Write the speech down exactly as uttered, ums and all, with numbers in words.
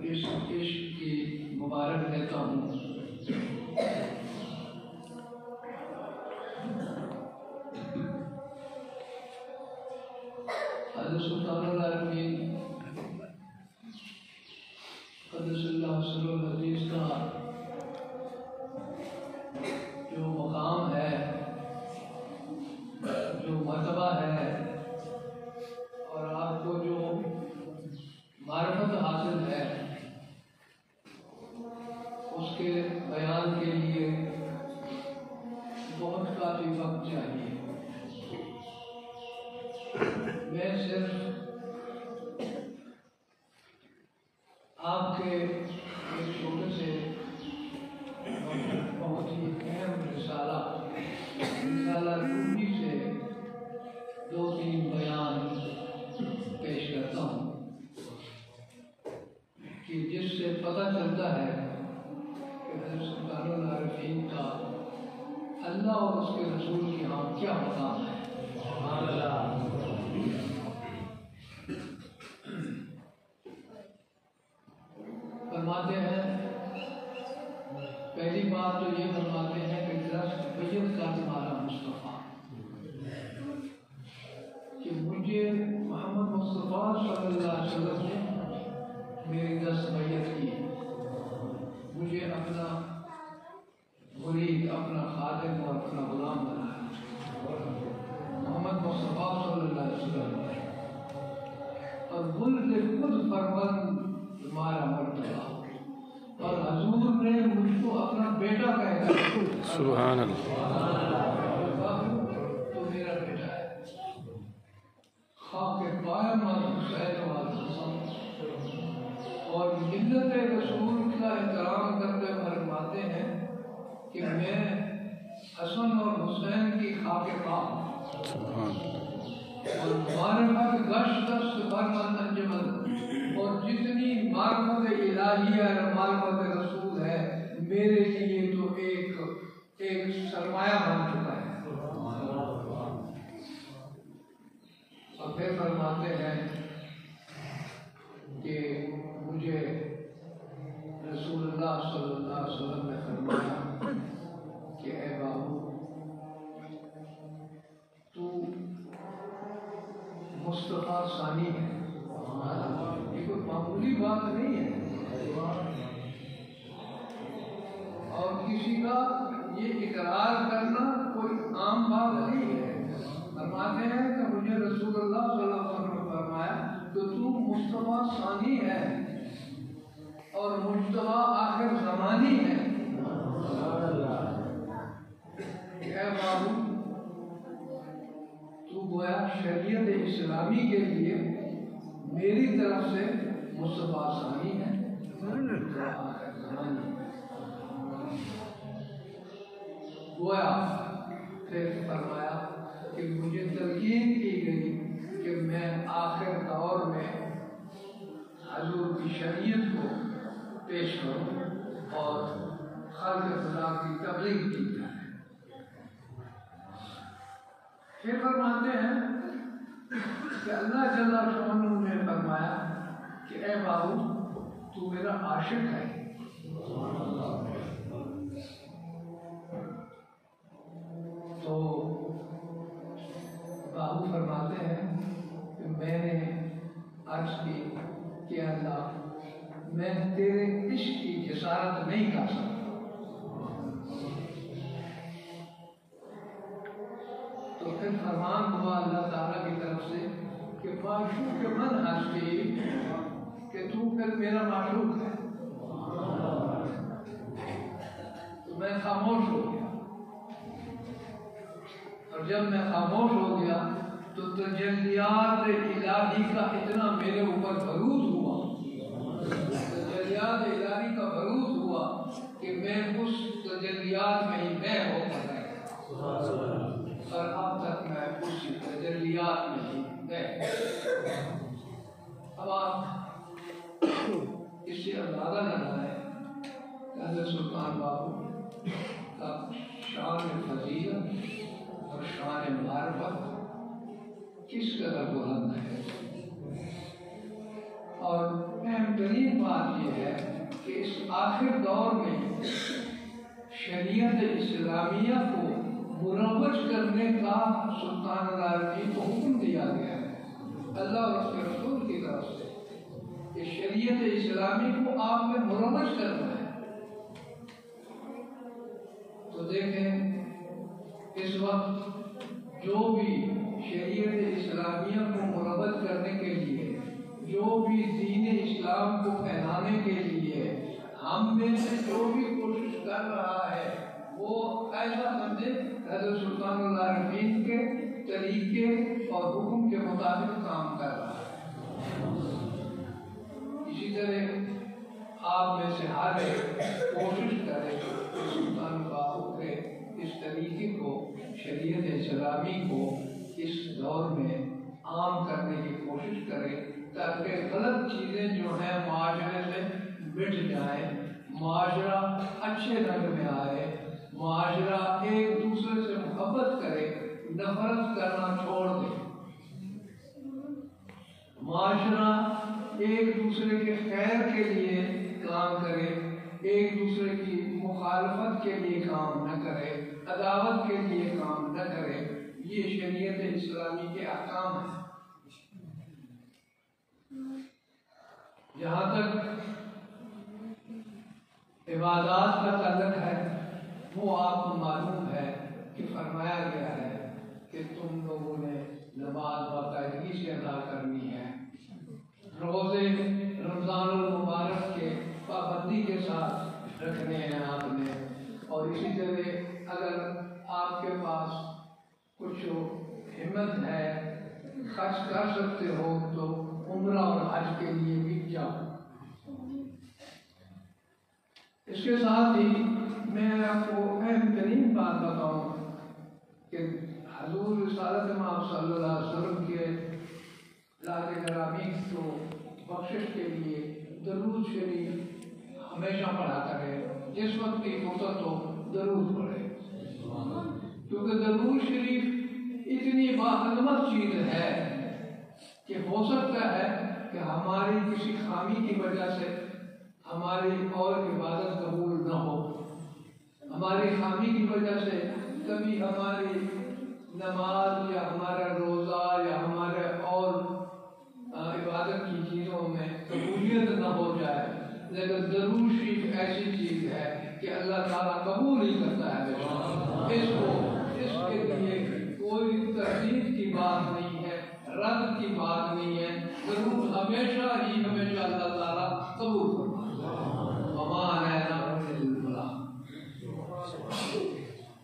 اس عشق کی مبارک دیتا ہوں۔ حضرت سلطان العارفین قدس اللہ سرور العزیز کا جو مقام ہے، جو مرتبہ ہے، اور آپ کو جو معرفت حاصل ہے، اس کے بیان کے لیے بہت کافی وقت چاہیے۔ میں صرف آپ کے ایک چھوٹے سے بہت ہی اہم رسالہ رسالہ روحی سے دو تین بیان پیش کرتا ہوں کہ جس سے پتہ چلتا ہے کہ حضرت سلطان العارفین کا اللہ اور اس کے رسول کی ہاں کیا مقام ہے۔ فرماتے ہیں، پہلی بات تو یہ فرماتے ہیں کہ درست بیت کا تمہارا مصطفیٰ، کہ مجھے محمد مصطفیٰ صلی اللہ علیہ وسلم نے میری دست بیت کی، مجھے اپنا مرید، اپنا خادم اور اپنا غلام بنایا محمد مصطفیٰ صلی اللہ علیہ وسلم، اور ملک خود فرمند تمہارا مرتبہ، اور حضور نے مجھ کو اپنا بیٹا کہا، سبحان اللہ، تو میرا بیٹا ہے، خاک قائم اور حسین والحسن، اور ملت رسول کا احترام کرتے ہوئے فرماتے ہیں کہ میں حسن اور حسین کی خاک قائم اور معرفت گشت دست برمن انجمن، اور جتنی معرفت الہیہ اور معرفت رسول ہے میرے لیے تو ایک ایک سرمایہ بن چکا ہے۔ اور پھر فرماتے ہیں کہ مجھے رسول اللہ صلی اللہ علیہ وسلم نے فرمایا کہ اے بابو، تو مصطفیٰ ثانی ہے۔ یہ کوئی معمولی بات نہیں ہے، اور کسی کا یہ اقرار کرنا کوئی عام بات نہیں ہے۔ فرماتے ہیں کہ مجھے رسول اللہ صلی اللہ علیہ وسلم نے فرمایا کہ تو مصطفیٰ ثانی ہے اور مجتبی آخر زمانی ہے۔ اے بابو، تو گویا شریعت اسلامی کے لیے میری طرف سے مصطفیٰ ثانی ہے، آخر زمانی ہے۔ گویا پھر فرمایا کہ مجھے تلقین کی گئی کہ میں آخر دور میں حضور کی شریعت کو پیش کروں اور خلق خدا کی تبلیغ کی جائے۔ پھر فرماتے ہیں کہ اللہ جل شانہ نے فرمایا کہ اے بابو، تو میرا عاشق ہے۔ تو بابو فرماتے ہیں کہ میں نے عرض کی کہ اللہ، میں تیرے عشق کی جسارت نہیں کر سکتا۔ تو پھر فرمان ہوا اللہ تعالیٰ کی طرف سے کہ معشوق من ہستی، کہ تو پھر میرا معشوق ہے۔ تو میں خاموش ہو گیا، اور جب میں خاموش ہو گیا تو تجلیات الہی کا اتنا میرے اوپر بروز ہوا، تجلیات الہی کا بروز ہوا کہ میں اس تجلیات میں ہی میں ہو گیا، اور اب تک میں اسی تجلیات میں ہی میں۔ اب آپ اس سے اندازہ لگائیں کہ حضرت سلطان بابو کا شان فضیلت اور شان معرفت کس قدر بلند ہے۔ اور اہم ترین بات یہ ہے کہ اس آخر دور میں شریعت اسلامیہ کو مروج کرنے کا سلطان العارفین کو حکم دیا گیا ہے اللہ اور اس کے رسول کی طرف سے کہ شریعت اسلامی کو آپ میں مروج کرنا ہے۔ تو دیکھیں اس وقت جو بھی شریعت اسلامیہ کو مروج کرنے کے لیے، جو بھی دین اسلام کو پھیلانے کے لیے ہم میں سے جو بھی کوشش کر رہا ہے وہ ایسا سمجھے حضرت سلطان العارفین کے طریقے اور حکم کے مطابق کام کر رہا ہے۔ اسی طرح آپ میں سے ہر ایک کوشش کرے کہ سلطان باہو کے اس طریقے کو، شریعت اسلامی کو اس دور میں عام کرنے کی کوشش کرے تاکہ غلط چیزیں جو ہیں معاشرے سے مٹ جائیں، معاشرہ اچھے رنگ میں آئے، معاشرہ ایک دوسرے سے محبت کرے، نفرت کرنا چھوڑ دے، معاشرہ ایک دوسرے کے خیر کے لیے کام کرے، ایک دوسرے کی مخالفت کے لیے کام نہ کرے، عداوت کے لیے کام نہ کرے۔ یہ شریعت اسلامی کے احکام ہیں۔ جہاں تک عبادات کا تعلق ہے وہ آپ کو معلوم ہے کہ فرمایا گیا ہے کہ تم لوگوں نے نماز باقاعدگی سے ادا کرنی ہے، روزے رمضان المبارک کے پابندی کے ساتھ رکھنے ہیں آپ نے، اور اسی طرح اگر آپ کے پاس کچھ ہمت ہے، خرچ کر سکتے ہو تو عمرہ اور حج کے لیے بھی جاؤ۔ اس کے ساتھ ہی میں آپ کو اہم ترین بات بتاؤں کہ حضور رسالت مآب صلی اللہ علیہ وسلم کے ذات گرامی کو بخشش کے لیے درود شریف ہمیشہ پڑھا کرے، جس وقت کی فرصت ہو درود پڑھے، کیونکہ درود شریف اتنی باعظمت چیز ہے کہ ہو سکتا ہے کہ ہماری کسی خامی کی وجہ سے ہماری اور عبادت قبول نہ ہو، ہماری خامی کی وجہ سے کبھی ہماری نماز یا ہمارا روزہ یا ہمارے اور عبادت کی چیزوں میں قبولیت نہ ہو جائے، لیکن درود شریف ایسی چیز ہے کہ اللہ تعالیٰ قبول ہی کرتا ہے۔ اس کو اس کے لیے کوئی تردید کی بات نہیں ہے، رد کی بات نہیں ہے، درود ہمیشہ ہی ہمیشہ اللہ تعالیٰ قبول کرتا ہے۔